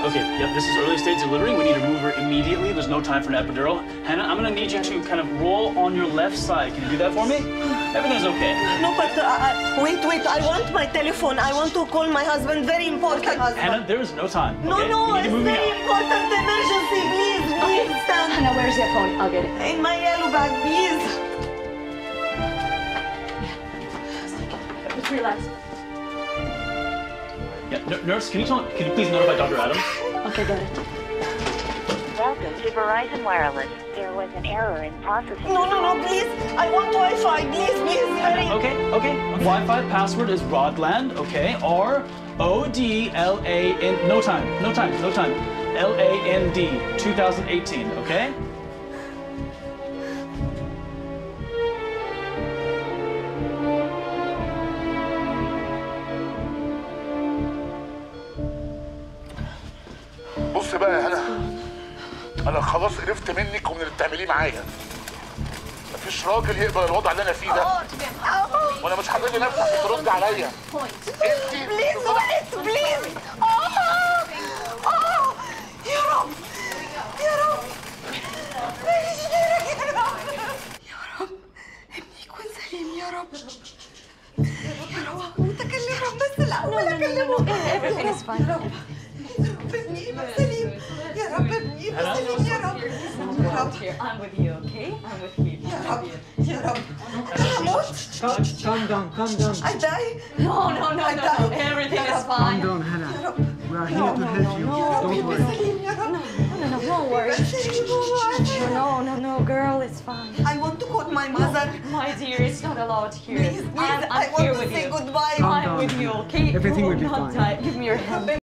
Okay, yep, this is early stage delivery. We need to move her immediately. There's no time for an epidural. Hannah, I'm gonna need you to kind of roll on your left side. Can you do that for me? Everything's okay. No, but wait. I want my telephone. I want to call my husband. Very important. Hannah, there is no time. No, okay? no, it's very important. Emergency, please, please stand. Hannah, where's your phone? I'll get it. In my yellow bag, please. Just relax. Yeah, nurse, can you please notify Dr. Adams? Okay, got it. Welcome to Verizon Wireless. There was an error in processing. No, please. I want Wi-Fi. Please, hurry. Okay. Wi-Fi password is Rodland, okay? R-O-D-L-A-N... No time. L-A-N-D, 2018, okay? بص بقى يا هلا، انا خلاص قرفت منك ومن اللي بتعمليه معايا. مفيش راجل يقبل الوضع اللي انا فيه ده، وانا مش هخلي نفسك ترد عليا. انت بليز وقت بليز. يا رب ماليش غيرك يا رب ابني يكون سليم يا رب متكلم بس الاول اكلمه. Everything is fine. ابني يبقى سليم يا رب، ابني يبقى سليم يا رب. I'm with you, okay? I'm with you. يا رب هموت. Calm down. I die. No. Everything is Calm fine. down, Hannah. We are here to help you. Don't worry. سليم يا رب. No, don't worry. No, girl, it's fine. I want to call my mother. My dear, it's not allowed here. Please, I I'm want here to with say you. goodbye. Calm I'm down, with you, Hannah. okay? Everything will be Not fine. die. Give me your hand.